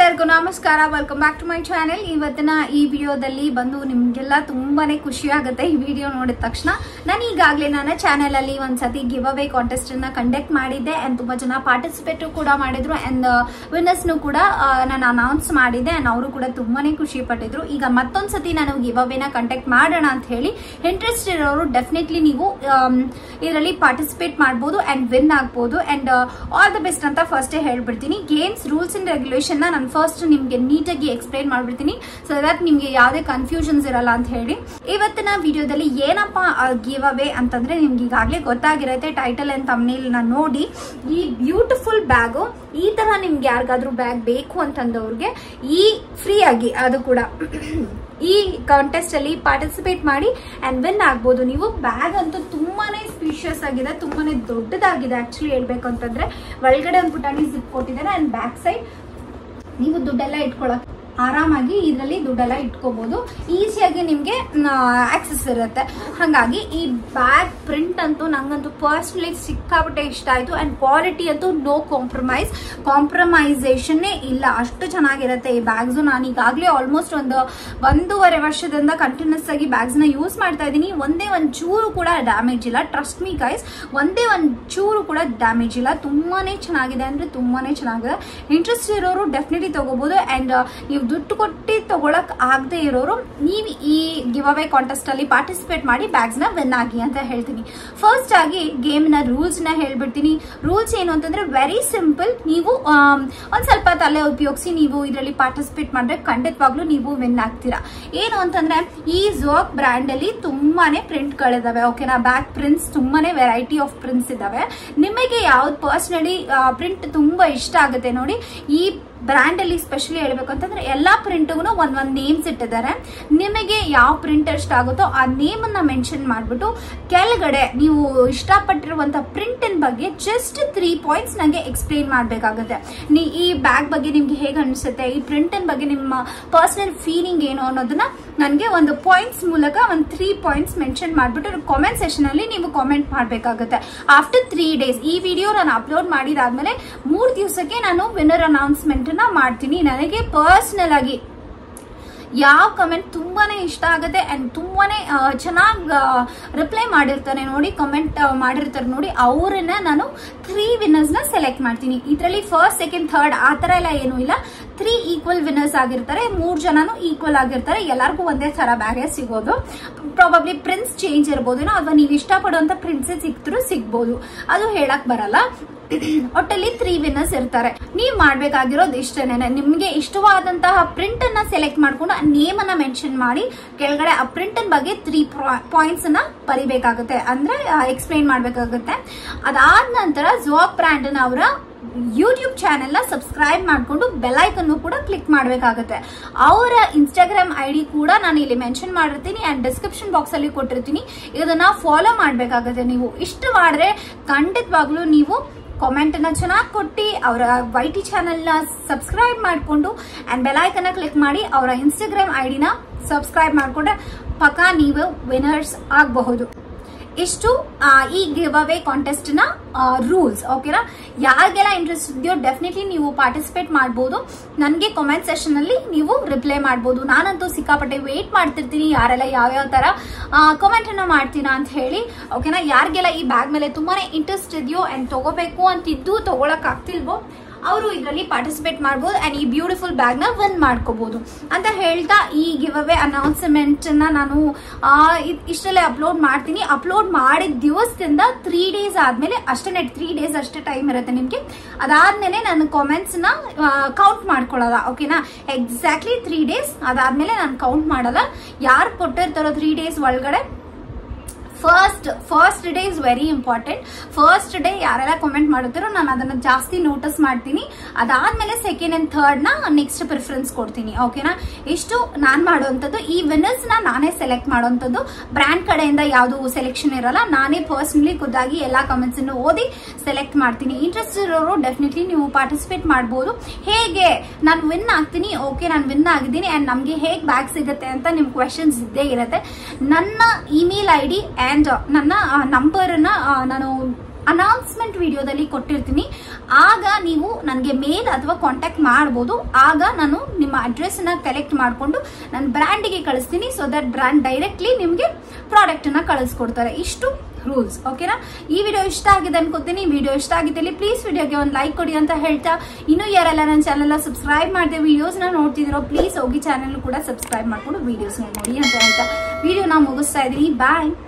ಎಲ್ಲರಿಗೂ ನಮಸ್ಕಾರ, welcome back to my channel. ಇವತ್ತಿನ ಈ ವಿಡಿಯೋದಲ್ಲಿ ಬಂದು ನಿಮಗೆಲ್ಲ ತುಂಬಾನೇ ಖುಷಿ ಆಗುತ್ತೆ ಈ ವಿಡಿಯೋ ನೋಡಿದ ತಕ್ಷಣ. ನಾನು ಈಗಾಗಲೇ ನನ್ನ ಚಾನೆಲ್ ಅಲ್ಲಿ ಒಂದ್ಸತಿ ಗಿವ್ ಅವೇ ಕಾಂಟೆಸ್ಟ್ ಅನ್ನ ಕಂಡಕ್ಟ್ ಮಾಡಿದ್ದೆ ಅಂಡ್ ತುಂಬಾ ಜನ ಪಾರ್ಟಿಸಿಪೇಟ್ ಕೂಡ ಮಾಡಿದ್ರು ಅಂಡ್ ವಿನ್ನರ್ಸ್ ನು ಕೂಡ ನಾನು ಅನೌನ್ಸ್ ಮಾಡಿದ್ದೆ ಅಂಡ್ ಅವರು ಕೂಡ ತುಂಬಾನೇ ಖುಷಿ ಪಟ್ಟಿದ್ರು. ಈಗ ಮತ್ತೊಂದ್ಸತಿ ನಾನು ಗಿವ್ ಅವೇನ ಕಂಡಕ್ಟ್ ಮಾಡೋಣ ಅಂತ ಹೇಳಿ ಇಂಟ್ರೆಸ್ಟ್ ಇರೋರು ಡೆಫಿನೆಟ್ಲಿ ನೀವು ಇದರಲ್ಲಿ ಪಾರ್ಟಿಸಿಪೇಟ್ ಮಾಡಬಹುದು ಅಂಡ್ ವಿನ್ ಆಗಬಹುದು ಅಂಡ್ ಆಲ್ ದ ಬೆಸ್ಟ್ ಅಂತ ಫಸ್ಟ್ ಹೇಳ್ಬಿಡ್ತೀನಿ. ಗೇಮ್ಸ್ ರೂಲ್ಸ್ ಅಂಡ್ ರೆಗ್ಯುಲೇಷನ್ ನಾನು ಫಸ್ಟ್ ನಿಮ್ಗೆ ನೀಟಾಗಿ ಎಕ್ಸ್ಪ್ಲೈನ್ ಮಾಡ್ಬಿಡ್ತೀನಿ ಸೊ ದಟ್ ನಿಮ್ಗೆ ಯಾವುದೇ ಕನ್ಫ್ಯೂಷನ್ಸ್ ಇರಲ್ಲ ಅಂತ ಹೇಳಿ. ಇವತ್ತಿನ ವಿಡಿಯೋದಲ್ಲಿ ಏನಪ್ಪಾ ಗಿವ್ ಅವೇ ಅಂತಂದ್ರೆ ನಿಮ್ಗೆ ಈಗಾಗಲೇ ಗೊತ್ತಾಗಿರುತ್ತೆ ಟೈಟಲ್ ಅಂಡ್ ಥಂಬ್ನೇಲ್ ನ ನೋಡಿ. ಈ ಬ್ಯೂಟಿಫುಲ್ ಬ್ಯಾಗು ಈ ತರ ನಿಮ್ಗೆ ಯಾರಿಗಾದ್ರೂ ಬ್ಯಾಗ್ ಬೇಕು ಅಂತಂದವ್ರಿಗೆ ಈ ಫ್ರೀ ಆಗಿ ಅದು ಕೂಡ ಈ ಕಾಂಟೆಸ್ಟ್ ಅಲ್ಲಿ ಪಾರ್ಟಿಸಿಪೇಟ್ ಮಾಡಿ ಅಂಡ್ ವಿನ್ ಆಗ್ಬೋದು ನೀವು. ಬ್ಯಾಗ್ ಅಂತೂ ತುಂಬಾನೇ ಸ್ಪೀಷಿಯಸ್ ಆಗಿದೆ, ತುಂಬಾನೇ ದೊಡ್ಡದಾಗಿದೆ. ಆಕ್ಚುಲಿ ಹೇಳ್ಬೇಕು ಅಂತಂದ್ರೆ ಒಳಗಡೆ ಒಂದು ಪುಟಾಣಿ ಜಿಪ್ ಕೊಟ್ಟಿದ್ದಾರೆ ಅಂಡ್ ಬ್ಯಾಕ್ ಸೈಡ್ ನೀವು ದುಡ್ಡೆಲ್ಲ ಇಟ್ಕೊಳಕ್ ಆರಾಮಾಗಿ ಇದರಲ್ಲಿ ದುಡ್ಡೆಲ್ಲ ಇಟ್ಕೋಬಹುದು. ಈಸಿಯಾಗಿ ನಿಮ್ಗೆ ಆಕ್ಸೆಸ್ ಇರುತ್ತೆ. ಹಾಗಾಗಿ ಈ ಬ್ಯಾಗ್ ಪ್ರಿಂಟ್ ಅಂತೂ ನಂಗಂತೂ ಪರ್ಸನಲಿ ಸಿಕ್ಕಾಪಟ್ಟೆ ಇಷ್ಟ ಆಯ್ತು ಅಂಡ್ ಕ್ವಾಲಿಟಿ ಅಂತೂ ನೋ ಕಾಂಪ್ರಮೈಸೇಷನ್ ಇಲ್ಲ, ಅಷ್ಟು ಚೆನ್ನಾಗಿರುತ್ತೆ ಈ ಬ್ಯಾಗ್ಸ್. ನಾನು ಈಗಾಗಲೇ ಆಲ್ಮೋಸ್ಟ್ ಒಂದೂವರೆ ವರ್ಷದಿಂದ ಕಂಟಿನ್ಯೂಸ್ ಆಗಿ ಬ್ಯಾಗ್ಸ್ ನ ಯೂಸ್ ಮಾಡ್ತಾ ಇದ್ದೀನಿ. ಒಂದೇ ಒಂದ್ ಚೂರು ಕೂಡ ಡ್ಯಾಮೇಜ್ ಇಲ್ಲ. ಟ್ರಸ್ಟ್ ಮೀ ಗೈಸ್, ಒಂದೇ ಒಂದ್ ಚೂರು ಕೂಡ ಡ್ಯಾಮೇಜ್ ಇಲ್ಲ. ತುಂಬಾನೇ ಚೆನ್ನಾಗಿದೆ ಅಂದ್ರೆ ತುಂಬಾನೇ ಚೆನ್ನಾಗಿದೆ. ಇಂಟ್ರೆಸ್ಟ್ ಇರೋರು ಡೆಫಿನೆಟ್ಲಿ ತಗೋಬಹುದು ಅಂಡ್ ನೀವು ದುಡ್ಡು ಕೊಟ್ಟು ತಗೊಳಕ್ ಆಗದೆ ಇರೋರು ನೀವು ಈ ಗಿವ್ ಅವೇ ಕಾಂಟೆಸ್ಟ್ ಅಲ್ಲಿ ಪಾರ್ಟಿಸಿಪೇಟ್ ಮಾಡಿ ಬ್ಯಾಗ್ಸ್ ನ ವಿನ್ ಆಗಿ ಅಂತ ಹೇಳ್ತೀನಿ. ಫಸ್ಟ್ ಆಗಿ ಗೇಮ್ ನ ರೂಲ್ಸ್ ನ ಹೇಳ್ಬಿಡ್ತೀನಿ. ರೂಲ್ಸ್ ಏನು ಅಂತಂದ್ರೆ ವೆರಿ ಸಿಂಪಲ್. ನೀವು ಒಂದ್ ಸ್ವಲ್ಪ ತಲೆ ಉಪಯೋಗಿಸಿ ನೀವು ಇದರಲ್ಲಿ ಪಾರ್ಟಿಸಿಪೇಟ್ ಮಾಡಿದ್ರೆ ಖಂಡಿತವಾಗ್ಲೂ ನೀವು ವಿನ್ ಆಗ್ತೀರಾ. ಏನು ಅಂತಂದ್ರೆ ಈ ಝೋಕ್ ಬ್ರ್ಯಾಂಡ್ ಅಲ್ಲಿ ತುಂಬಾನೇ ಪ್ರಿಂಟ್ ಗಳಿದಾವೆ. ಓಕೆನಾ, ಬ್ಯಾಗ್ ಪ್ರಿಂಟ್ಸ್ ತುಂಬಾನೇ ವೆರೈಟಿ ಆಫ್ ಪ್ರಿಂಟ್ಸ್ ಇದಾವೆ. ನಿಮಗೆ ಯಾವ್ದು ಪರ್ಸನಲಿ ಪ್ರಿಂಟ್ ತುಂಬಾ ಇಷ್ಟ ಆಗುತ್ತೆ ನೋಡಿ, ಈ ಬ್ರ್ಯಾಂಡ್ ಅಲ್ಲಿ ಸ್ಪೆಷಲಿ ಹೇಳ್ಬೇಕು ಅಂತಂದ್ರೆ ಎಲ್ಲಾ ಪ್ರಿಂಟ್ಗೂ ಒಂದ್ ನೇಮ್ಸ್ ಇಟ್ಟಿದ್ದಾರೆ. ನಿಮಗೆ ಯಾವ ಪ್ರಿಂಟ್ ಇಷ್ಟ ಆಗುತ್ತೋ ಆ ನೇಮ್ ಅನ್ನ ಮೆನ್ಷನ್ ಮಾಡ್ಬಿಟ್ಟು ಕೆಳಗಡೆ ನೀವು ಇಷ್ಟಪಟ್ಟಿರುವಂತ ಪ್ರಿಂಟ್ ಬಗ್ಗೆ ಜಸ್ಟ್ 3 ಪಾಯಿಂಟ್ಸ್ ನಂಗೆ ಎಕ್ಸ್ಪ್ಲೇನ್ ಮಾಡ್ಬೇಕಾಗುತ್ತೆ. ಈ ಬ್ಯಾಗ್ ಬಗ್ಗೆ ನಿಮ್ಗೆ ಹೇಗೆ ಅನ್ಸುತ್ತೆ, ಈ ಪ್ರಿಂಟ್ ಬಗ್ಗೆ ನಿಮ್ಮ ಪರ್ಸನಲ್ ಫೀಲಿಂಗ್ ಏನು ಅನ್ನೋದನ್ನ ನನಗೆ ಒಂದು ಪಾಯಿಂಟ್ಸ್ ಮೂಲಕ ಒಂದು 3 ಪಾಯಿಂಟ್ಸ್ ಮೆನ್ಷನ್ ಮಾಡ್ಬಿಟ್ಟು ಕಾಮೆಂಟ್ ಸೆಷನ್ ಅಲ್ಲಿ ನೀವು ಕಾಮೆಂಟ್ ಮಾಡ್ಬೇಕಾಗುತ್ತೆ. ಆಫ್ಟರ್ 3 ಡೇಸ್ ಈ ವಿಡಿಯೋ ನಾನು ಅಪ್ಲೋಡ್ ಮಾಡಿದಾದ್ಮೇಲೆ 3 ದಿವಸಕ್ಕೆ ನಾನು ವಿನ್ನರ್ ಅನೌನ್ಸ್ಮೆಂಟ್ ಮಾಡ್ತೀನಿ. ನನಗೆ ಪರ್ಸನಲ್ ಆಗಿ ಯಾವ ಕಮೆಂಟ್ ತುಂಬಾನೇ ಇಷ್ಟ ಆಗುತ್ತೆ ಅಂಡ್ ತುಂಬಾನೇ ಚೆನ್ನಾಗಿ ರಿಪ್ಲೈ ಮಾಡಿರ್ತಾರೆ ನೋಡಿ, ಕಮೆಂಟ್ ಮಾಡಿರ್ತಾರೆ ನೋಡಿ, ಅವರನ್ನ ನಾನು 3 ವಿನ್ನರ್ಸ್ ನ ಸೆಲೆಕ್ಟ್ ಮಾಡ್ತೀನಿ. ಇದರಲ್ಲಿ ಫಸ್ಟ್, ಸೆಕೆಂಡ್, ಥರ್ಡ್ ಆ ತರ ಎಲ್ಲ ಏನೂ ಇಲ್ಲ. 3 ಈಕ್ವಲ್ ವಿನ್ನರ್ಸ್ ಆಗಿರ್ತಾರೆ. 3 ಜನನು ಈಕ್ವಲ್ ಆಗಿರ್ತಾರೆ. ಎಲ್ಲರಿಗೂ ಒಂದೇ ತರ ಬ್ಯಾಗೇ ಸಿಗೋದು. ಪ್ರಾಬಬ್ಲಿ ಪ್ರಿಂಟ್ಸ್ ಚೇಂಜ್ ಇರ್ಬೋದು ಅಥವಾ ನೀವು ಇಷ್ಟಪಡುವಂತ ಪ್ರಿಂಟ್ಸ್ ಸಿಗ್ಬೋದು, ಅದು ಹೇಳಕ್ ಬರಲ್ಲ. ಒಟ್ಟಲ್ಲಿ 3 ವಿನ್ನರ್ಸ್ ಇರ್ತಾರೆ. ನೀವ್ ಮಾಡ್ಬೇಕಾಗಿರೋದು ಇಷ್ಟೇನೆ. ನಿಮ್ಗೆ ಇಷ್ಟವಾದಂತಹ ಪ್ರಿಂಟ್ ಅನ್ನ ಸೆಲೆಕ್ಟ್ ಮಾಡ್ಕೊಂಡು ನೇಮ್ ಅನ್ನ ಮೆನ್ಷನ್ ಮಾಡಿ ಕೆಳಗಡೆ ಆ ಪ್ರಿಂಟ್ ಬಗ್ಗೆ 3 ಪಾಯಿಂಟ್ಸ್ ಅನ್ನ ಬರಿಬೇಕಾಗುತ್ತೆ, ಅಂದ್ರೆ ಎಕ್ಸ್ಪ್ಲೈನ್ ಮಾಡ್ಬೇಕಾಗುತ್ತೆ. ಅದಾದ ನಂತರ ಝೋಕ್ ಬ್ರ್ಯಾಂಡ್ ಅವರ ಯೂಟ್ಯೂಬ್ ಚಾನೆಲ್ ನ ಸಬ್ಸ್ಕ್ರೈಬ್ ಮಾಡ್ಕೊಂಡು ಬೆಲ್ ಐಕನ್ ಕೂಡ ಕ್ಲಿಕ್ ಮಾಡ್ಬೇಕಾಗುತ್ತೆ. ಅವರ ಇನ್ಸ್ಟಾಗ್ರಾಮ್ ಐಡಿ ಕೂಡ ನಾನು ಇಲ್ಲಿ ಮೆನ್ಷನ್ ಮಾಡಿರ್ತೀನಿ ಅಂಡ್ ಡಿಸ್ಕ್ರಿಪ್ಷನ್ ಬಾಕ್ಸ್ ಅಲ್ಲಿ ಕೊಟ್ಟಿರ್ತೀನಿ. ಇದನ್ನ ಫಾಲೋ ಮಾಡ್ಬೇಕಾಗುತ್ತೆ. ನೀವು ಇಷ್ಟು ಮಾಡಿದ್ರೆ ಖಂಡಿತವಾಗ್ಲೂ ನೀವು ಕಾಮೆಂಟ್ ಅನ್ನ ಚೆನ್ನಾಗಿ ಕೊಟ್ಟು ಅವರ YT ಚಾನೆಲ್ ನ ಸಬ್ಸ್ಕ್ರೈಬ್ ಮಾಡ್ಕೊಂಡು ಅಂಡ್ ಬೆಲ್ ಐಕನ್ ಕ್ಲಿಕ್ ಮಾಡಿ ಅವರ ಇನ್ಸ್ಟಾಗ್ರಾಮ್ ಐಡಿನ ಸಬ್ಸ್ಕ್ರೈಬ್ ಮಾಡ್ಕೊಂಡ್ರೆ ಪಕ್ಕಾ ನೀವು ವಿನ್ನರ್ಸ್ ಆಗಬಹುದು. ಇಷ್ಟು ಈ ಗಿವ್ ಅವೇ ಕಾಂಟೆಸ್ಟ್ ನ ರೂಲ್ಸ್. ಓಕೆನಾ, ಯಾರಿಗೆಲ್ಲ ಇಂಟ್ರೆಸ್ಟ್ ಇದೆಯೋ ಡೆಫಿನೆಟ್ಲಿ ನೀವು ಪಾರ್ಟಿಸಿಪೇಟ್ ಮಾಡಬಹುದು. ನನಗೆ ಕಾಮೆಂಟ್ ಸೆಷನ್ ಅಲ್ಲಿ ನೀವು ರಿಪ್ಲೈ ಮಾಡಬಹುದು. ನಾನಂತೂ ಸಿಕ್ಕಾಪಟ್ಟೆ ವೇಟ್ ಮಾಡ್ತಿರ್ತೀನಿ ಯಾರೆಲ್ಲ ಯಾವ್ಯಾವ ತರ ಕಾಮೆಂಟ್ ಅನ್ನ ಮಾಡ್ತೀರಾ ಅಂತ ಹೇಳಿ. ಓಕೆನಾ, ಯಾರಿಗೆಲ್ಲ ಈ ಬ್ಯಾಗ್ ಮೇಲೆ ತುಂಬಾನೇ ಇಂಟ್ರೆಸ್ಟ್ ಇದೆಯೋ ಅಂಡ್ ತಗೋಬೇಕು ಅಂತಿದ್ದು ತಗೊಳಕ್ ಆಗ್ತಿಲ್ವೋ ಅವರು ಇದರಲ್ಲಿ ಪಾರ್ಟಿಸಿಪೇಟ್ ಮಾಡಬಹುದು ಅಂಡ್ ಈ ಬ್ಯೂಟಿಫುಲ್ ಬ್ಯಾಗ್ ನ ವಿನ್ ಮಾಡ್ಕೋಬಹುದು ಅಂತ ಹೇಳ್ತಾ ಈ ಗಿವ್ ಅವೇ ಅನೌನ್ಸ್ಮೆಂಟ್ ನ ನಾನು ಇಷ್ಟಲ್ಲೇ ಅಪ್ಲೋಡ್ ಮಾಡ್ತೀನಿ. ಅಪ್ಲೋಡ್ ಮಾಡಿದ ದಿವಸದಿಂದ 3 ಡೇಸ್ ಆದ್ಮೇಲೆ ಅಷ್ಟೇ, 3 ಡೇಸ್ ಅಷ್ಟೇ ಟೈಮ್ ಇರುತ್ತೆ ನಿಮ್ಗೆ. ಅದಾದ್ಮೇಲೆ ನಾನು ಕಾಮೆಂಟ್ಸ್ ನ ಕೌಂಟ್ ಮಾಡ್ಕೊಳ್ಳಲ್ಲ. ಓಕೆನಾ, ಎಕ್ಸಾಕ್ಟ್ಲಿ 3 ಡೇಸ್ ಅದಾದ್ಮೇಲೆ ನಾನು ಕೌಂಟ್ ಮಾಡಲ್ಲ. ಯಾರು ಕೊಟ್ಟಿರ್ತಾರೋ 3 ಡೇಸ್ ಒಳಗಡೆ first day is very important. First day ಯಾರೆಲ್ಲ ಕಾಮೆಂಟ್ ಮಾಡುತ್ತಾರೋ ನಾನು ಅದನ್ನ ಜಾಸ್ತಿ ನೋಟಿಸ್ ಮಾಡ್ತೀನಿ. ಅದಾದ್ಮೇಲೆ ಸೆಕೆಂಡ್ ಅಂಡ್ ಥರ್ಡ್ ನ ನೆಕ್ಸ್ಟ್ ಪ್ರಿಫರೆನ್ಸ್ ಕೊಡ್ತೀನಿ. ಓಕೆನಾ, ಇಷ್ಟು ನಾನ್ ಮಾಡುವಂತದ್ದು. ಈ ವಿನ್ನರ್ಸ್ ನ ನಾನೇ ಸೆಲೆಕ್ಟ್ ಮಾಡುವಂತದ್ದು. ಬ್ರ್ಯಾಂಡ್ ಕಡೆಯಿಂದ ಯಾವ್ದು ಸೆಲೆಕ್ಷನ್ ಇರಲ್ಲ. ನಾನೇ ಪರ್ಸನಲಿ ಖುದ್ದಾಗಿ ಎಲ್ಲಾ ಕಮೆಂಟ್ಸ್ ಅನ್ನು ಓದಿ ಸೆಲೆಕ್ಟ್ ಮಾಡ್ತೀನಿ. ಇಂಟ್ರೆಸ್ಟ್ ಇರೋರು ಡೆಫಿನೆಟ್ಲಿ ನೀವು ಪಾರ್ಟಿಸಿಪೇಟ್ ಮಾಡಬಹುದು. ಹೇಗೆ ನಾನು ವಿನ್ ಆಗ್ತೀನಿ, ಓಕೆ ನಾನು ವಿನ್ ಆಗಿದ್ದೀನಿ ಅಂಡ್ ನಮ್ಗೆ ಹೇಗೆ ಬ್ಯಾಗ್ ಸಿಗುತ್ತೆ ಅಂತ ನಿಮ್ ಕ್ವೆಶನ್ಸ್ ಇದ್ದೇ ಇರುತ್ತೆ. ನನ್ನ ಇಮೇಲ್ ID ಅಂಡ್ ನನ್ನ ನಂಬರ್ ನಾನು ಅನೌನ್ಸ್ಮೆಂಟ್ ವಿಡಿಯೋದಲ್ಲಿ ಕೊಟ್ಟಿರ್ತೀನಿ. ಆಗ ನೀವು ನನಗೆ ಮೇಲ್ ಅಥವಾ ಕಾಂಟ್ಯಾಕ್ಟ್ ಮಾಡ್ಬೋದು. ಆಗ ನಾನು ನಿಮ್ಮ ಅಡ್ರೆಸ್ ನ ಕಲೆಕ್ಟ್ ಮಾಡಿಕೊಂಡು ನನ್ನ ಬ್ರ್ಯಾಂಡಿಗೆ ಕಳಿಸ್ತೀನಿ. ಸೊ ದಟ್ ಬ್ರ್ಯಾಂಡ್ ಡೈರೆಕ್ಟ್ಲಿ ನಿಮಗೆ ಪ್ರಾಡಕ್ಟ್ ನ ಕಳಿಸ್ಕೊಡ್ತಾರೆ. ಇಷ್ಟು ರೂಲ್ಸ್. ಓಕೆನಾ? ಈ ವಿಡಿಯೋ ಇಷ್ಟ ಆಗಿದೆ ಅನ್ಕೋತೀನಿ. ವಿಡಿಯೋ ಇಷ್ಟ ಆಗಿದ್ದಲ್ಲಿ ಪ್ಲೀಸ್ ವಿಡಿಯೋಗೆ ಒಂದು ಲೈಕ್ ಕೊಡಿ ಅಂತ ಹೇಳ್ತಾ, ಇನ್ನೂ ಯಾರೆಲ್ಲ ನನ್ನ ಚಾನೆಲ್ ಸಬ್ಸ್ಕ್ರೈಬ್ ಮಾಡಿದೆ ವಿಡಿಯೋಸ್ ನ ನೋಡ್ತಿದ್ದೀರೋ ಪ್ಲೀಸ್ ಹೋಗಿ ಚಾನೆಲ್ ಕೂಡ ಸಬ್ಸ್ಕ್ರೈಬ್ ಮಾಡ್ಕೊಂಡು ವಿಡಿಯೋಸ್ ನೋಡಿ ಅಂತ ಹೇಳ್ತಾ ವಿಡಿಯೋನ ಮುಗಿಸ್ತಾ ಇದೀನಿ. ಬಾಯ್.